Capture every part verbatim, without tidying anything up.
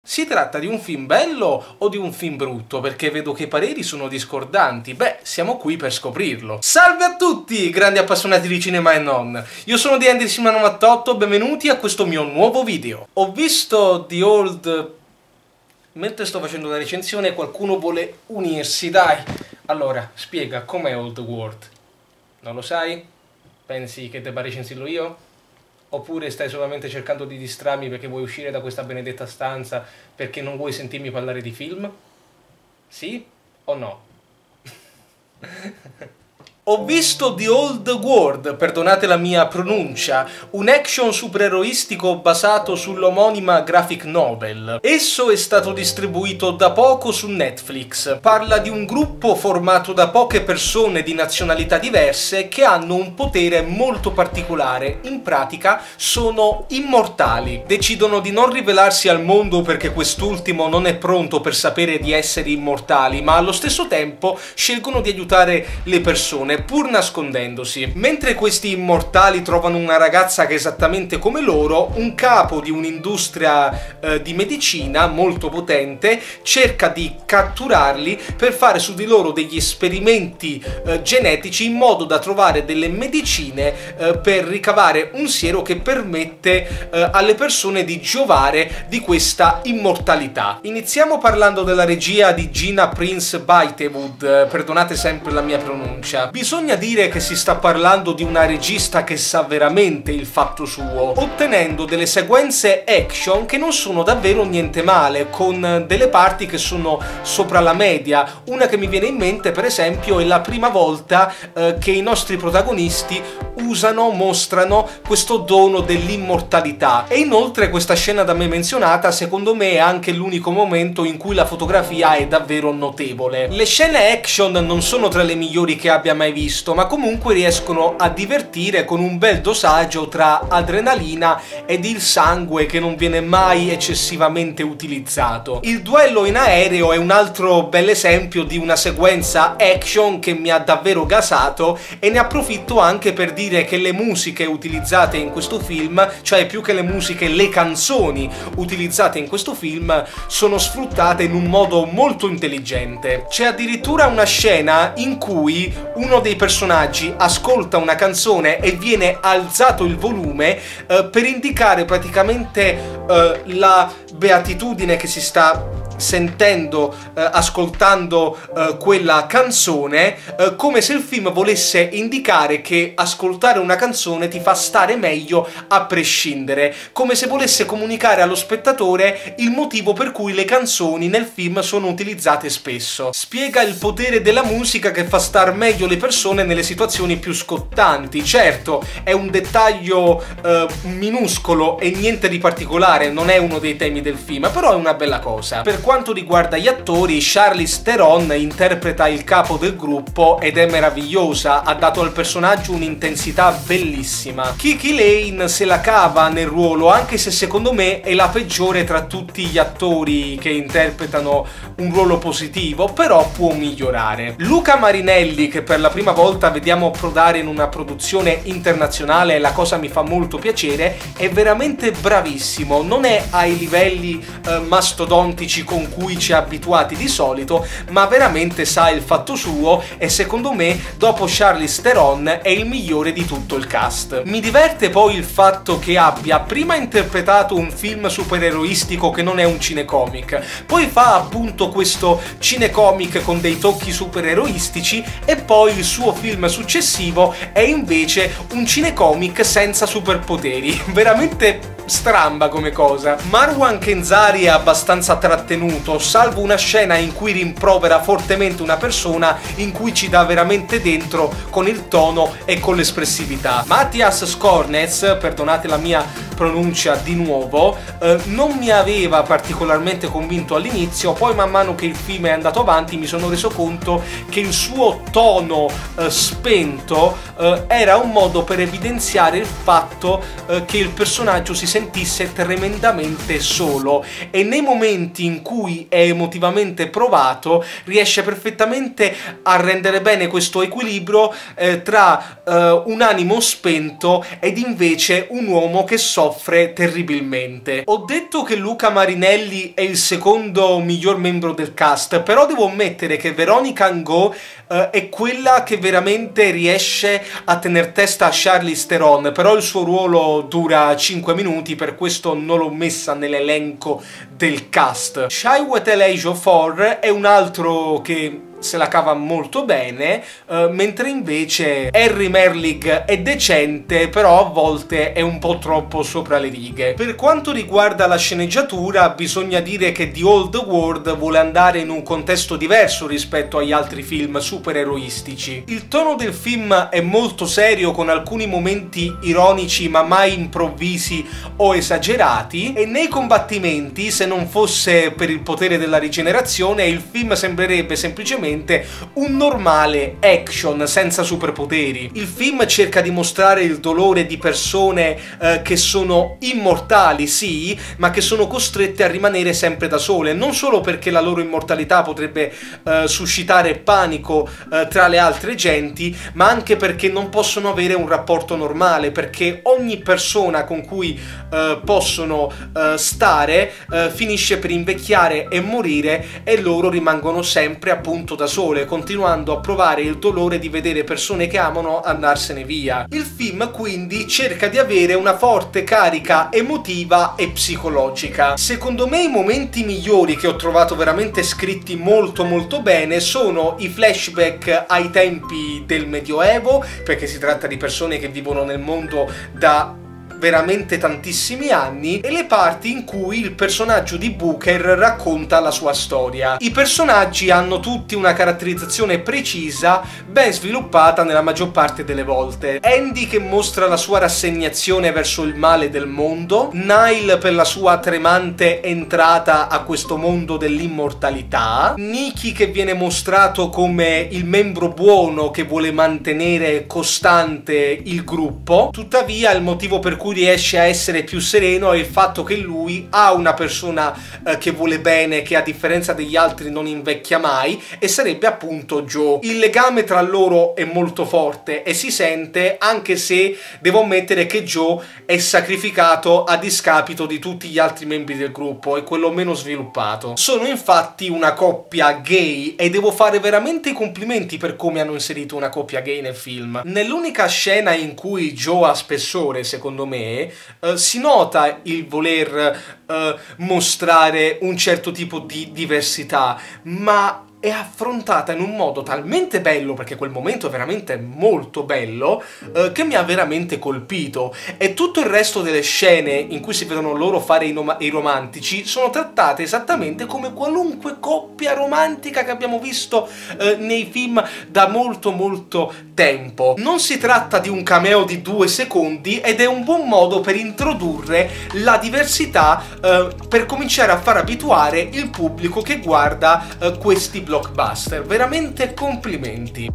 Si tratta di un film bello o di un film brutto? Perché vedo che i pareri sono discordanti. Beh, siamo qui per scoprirlo. Salve a tutti, grandi appassionati di cinema e non! Io sono di Andy Sima novantotto, benvenuti a questo mio nuovo video. Ho visto The Old... Mentre sto facendo la recensione qualcuno vuole unirsi, dai! Allora, spiega, com'è Old World? Non lo sai? Pensi che debba recensirlo io? Oppure stai solamente cercando di distrarmi perché vuoi uscire da questa benedetta stanza perché non vuoi sentirmi parlare di film? Sì o no? Ho visto The Old World, perdonate la mia pronuncia, un action supereroistico basato sull'omonima graphic novel. Esso è stato distribuito da poco su Netflix. Parla di un gruppo formato da poche persone di nazionalità diverse che hanno un potere molto particolare. In pratica sono immortali. Decidono di non rivelarsi al mondo perché quest'ultimo non è pronto per sapere di essere immortali, ma allo stesso tempo scelgono di aiutare le persone pur nascondendosi. Mentre questi immortali trovano una ragazza che è esattamente come loro, un capo di un'industria eh, di medicina molto potente cerca di catturarli per fare su di loro degli esperimenti eh, genetici in modo da trovare delle medicine eh, per ricavare un siero che permette eh, alle persone di giovare di questa immortalità. Iniziamo parlando della regia di Gina Prince Bythewood, eh, perdonate sempre la mia pronuncia. Bisogna dire che si sta parlando di una regista che sa veramente il fatto suo, ottenendo delle sequenze action che non sono davvero niente male, con delle parti che sono sopra la media. Una che mi viene in mente, per esempio, è la prima volta eh, che i nostri protagonisti usano, mostrano questo dono dell'immortalità. E inoltre questa scena da me menzionata, secondo me, è anche l'unico momento in cui la fotografia è davvero notevole. Le scene action non sono tra le migliori che abbia mai visto, ma comunque riescono a divertire con un bel dosaggio tra adrenalina ed il sangue che non viene mai eccessivamente utilizzato. Il duello in aereo è un altro bel esempio di una sequenza action che mi ha davvero gasato, e ne approfitto anche per dire che le musiche utilizzate in questo film, cioè più che le musiche, le canzoni utilizzate in questo film, sono sfruttate in un modo molto intelligente. C'è addirittura una scena in cui uno dei personaggi ascolta una canzone e viene alzato il volume eh, per indicare praticamente eh, la beatitudine che si sta sentendo, eh, ascoltando eh, quella canzone, eh, come se il film volesse indicare che ascoltare una canzone ti fa stare meglio a prescindere, come se volesse comunicare allo spettatore il motivo per cui le canzoni nel film sono utilizzate spesso. Spiega il potere della musica che fa star meglio le persone nelle situazioni più scottanti. Certo, è un dettaglio eh, minuscolo e niente di particolare, non è uno dei temi del film, però è una bella cosa. Per quanto riguarda gli attori, Charlize Theron interpreta il capo del gruppo ed è meravigliosa, ha dato al personaggio un'intensità bellissima. Kiki Layne se la cava nel ruolo, anche se secondo me è la peggiore tra tutti gli attori che interpretano un ruolo positivo, però può migliorare. Luca Marinelli, che per la prima volta vediamo approdare in una produzione internazionale, e la cosa mi fa molto piacere, è veramente bravissimo, non è ai livelli eh, mastodontici con cui ci ha abituati di solito, ma veramente sa il fatto suo, e secondo me dopo Charlize Theron è il migliore di tutto il cast. Mi diverte poi il fatto che abbia prima interpretato un film supereroistico che non è un cinecomic, poi fa appunto questo cinecomic con dei tocchi supereroistici, e poi il suo film successivo è invece un cinecomic senza superpoteri. Veramente stramba come cosa. Marwan Kenzari è abbastanza trattenuto, salvo una scena in cui rimprovera fortemente una persona, in cui ci dà veramente dentro con il tono e con l'espressività. Matthias Skornez, perdonate la mia pronuncia di nuovo, eh, non mi aveva particolarmente convinto all'inizio, poi man mano che il film è andato avanti mi sono reso conto che il suo tono eh, spento eh, era un modo per evidenziare il fatto eh, che il personaggio si sentisse tremendamente solo, e nei momenti in cui è emotivamente provato riesce perfettamente a rendere bene questo equilibrio eh, tra eh, un animo spento ed invece un uomo che soffre soffre terribilmente. Ho detto che Luca Marinelli è il secondo miglior membro del cast, però devo ammettere che Veronica Ngo Uh, è quella che veramente riesce a tener testa a Charlize Theron, però il suo ruolo dura cinque minuti, per questo non l'ho messa nell'elenco del cast. Chiwetel Ejiofor è un altro che se la cava molto bene, uh, mentre invece Harry Merlig è decente, però a volte è un po' troppo sopra le righe. Per quanto riguarda la sceneggiatura, bisogna dire che The Old World vuole andare in un contesto diverso rispetto agli altri film supereroistici. Il tono del film è molto serio, con alcuni momenti ironici ma mai improvvisi o esagerati, e nei combattimenti, se non fosse per il potere della rigenerazione, il film sembrerebbe semplicemente un normale action senza superpoteri. Il film cerca di mostrare il dolore di persone eh, che sono immortali, sì, ma che sono costrette a rimanere sempre da sole, non solo perché la loro immortalità potrebbe eh, suscitare panico eh, tra le altre genti, ma anche perché non possono avere un rapporto normale, perché ogni persona con cui eh, possono eh, stare eh, finisce per invecchiare e morire, e loro rimangono sempre appunto da sole, continuando a provare il dolore di vedere persone che amano andarsene via. Il film quindi cerca di avere una forte carica emotiva e psicologica. Secondo me i momenti migliori, che ho trovato veramente scritti molto molto bene, sono i flashback ai tempi del Medioevo, perché si tratta di persone che vivono nel mondo da veramente tantissimi anni, e le parti in cui il personaggio di Booker racconta la sua storia. I personaggi hanno tutti una caratterizzazione precisa, ben sviluppata nella maggior parte delle volte. Andy che mostra la sua rassegnazione verso il male del mondo, Nile per la sua tremante entrata a questo mondo dell'immortalità, Nikki che viene mostrato come il membro buono che vuole mantenere costante il gruppo. Tuttavia il motivo per cui riesce a essere più sereno è il fatto che lui ha una persona eh, che vuole bene, che a differenza degli altri non invecchia mai, e sarebbe appunto Joe. Il legame tra loro è molto forte e si sente, anche se devo ammettere che Joe è sacrificato a discapito di tutti gli altri membri del gruppo, è quello meno sviluppato. Sono infatti una coppia gay e devo fare veramente i complimenti per come hanno inserito una coppia gay nel film. Nell'unica scena in cui Joe ha spessore, secondo me, Uh, si nota il voler uh, mostrare un certo tipo di diversità, ma è affrontata in un modo talmente bello, perché quel momento è veramente molto bello, eh, che mi ha veramente colpito. E tutto il resto delle scene in cui si vedono loro fare i, i romantici sono trattate esattamente come qualunque coppia romantica che abbiamo visto eh, nei film da molto molto tempo. Non si tratta di un cameo di due secondi, ed è un buon modo per introdurre la diversità, eh, per cominciare a far abituare il pubblico che guarda eh, questi blockbuster. Veramente complimenti.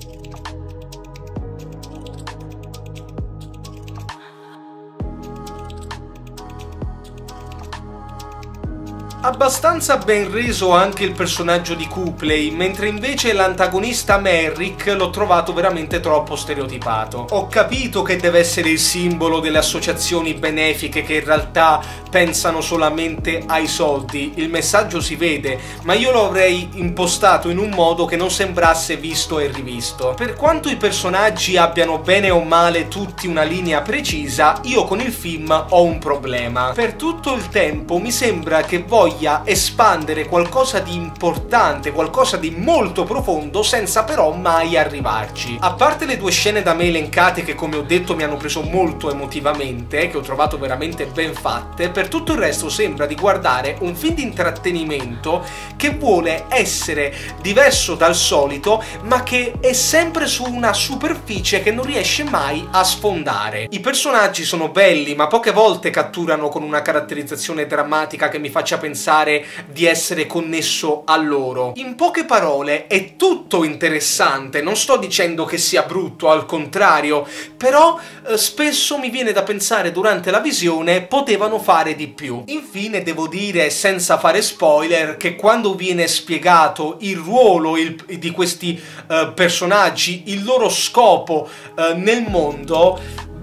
Abbastanza ben reso anche il personaggio di Copley, mentre invece l'antagonista Merrick l'ho trovato veramente troppo stereotipato. Ho capito che deve essere il simbolo delle associazioni benefiche che in realtà pensano solamente ai soldi, il messaggio si vede, ma io lo avrei impostato in un modo che non sembrasse visto e rivisto. Per quanto i personaggi abbiano bene o male tutti una linea precisa, io con il film ho un problema. Per tutto il tempo mi sembra che voglia espandere qualcosa di importante, qualcosa di molto profondo, senza però mai arrivarci. A parte le due scene da me elencate che, come ho detto, mi hanno preso molto emotivamente, che ho trovato veramente ben fatte, per tutto il resto sembra di guardare un film di intrattenimento che vuole essere diverso dal solito, ma che è sempre su una superficie che non riesce mai a sfondare. I personaggi sono belli, ma poche volte catturano con una caratterizzazione drammatica che mi faccia pensare di essere connesso a loro. In poche parole, è tutto interessante, non sto dicendo che sia brutto, al contrario, però eh, spesso mi viene da pensare durante la visione potevano fare di più. Infine devo dire, senza fare spoiler, che quando viene spiegato il ruolo il, di questi eh, personaggi, il loro scopo eh, nel mondo,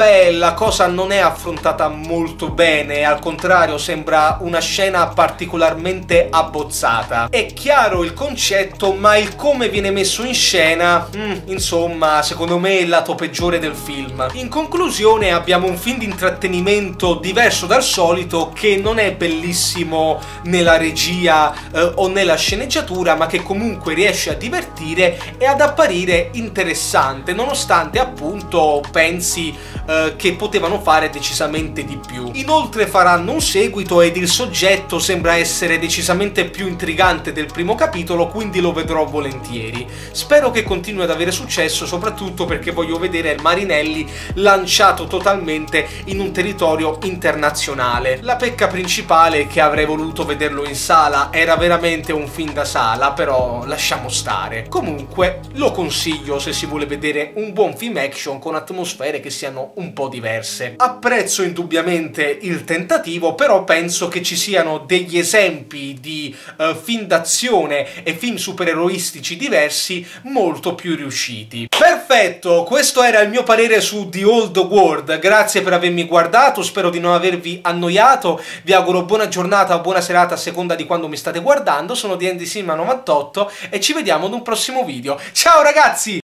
beh, la cosa non è affrontata molto bene, al contrario sembra una scena particolarmente abbozzata. È chiaro il concetto, ma il come viene messo in scena, mm, insomma, secondo me è il lato peggiore del film. In conclusione abbiamo un film di intrattenimento diverso dal solito, che non è bellissimo nella regia eh, o nella sceneggiatura, ma che comunque riesce a divertire e ad apparire interessante, nonostante appunto pensi eh, che potevano fare decisamente di più. Inoltre faranno un seguito ed il soggetto sembra essere decisamente più intrigante del primo capitolo, quindi lo vedrò volentieri. Spero che continui ad avere successo, soprattutto perché voglio vedere Marinelli lanciato totalmente in un territorio internazionale. La pecca principale è che avrei voluto vederlo in sala, era veramente un film da sala, però lasciamo stare. Comunque lo consiglio se si vuole vedere un buon film action con atmosfere che siano un po' diverse. Apprezzo indubbiamente il tentativo, però penso che ci siano degli esempi di uh, film d'azione e film supereroistici diversi molto più riusciti. Perfetto, questo era il mio parere su The Old World. Grazie per avermi guardato, spero di non avervi annoiato, vi auguro buona giornata o buona serata a seconda di quando mi state guardando. Sono di Andy Cinema novantotto e ci vediamo ad un prossimo video. Ciao ragazzi!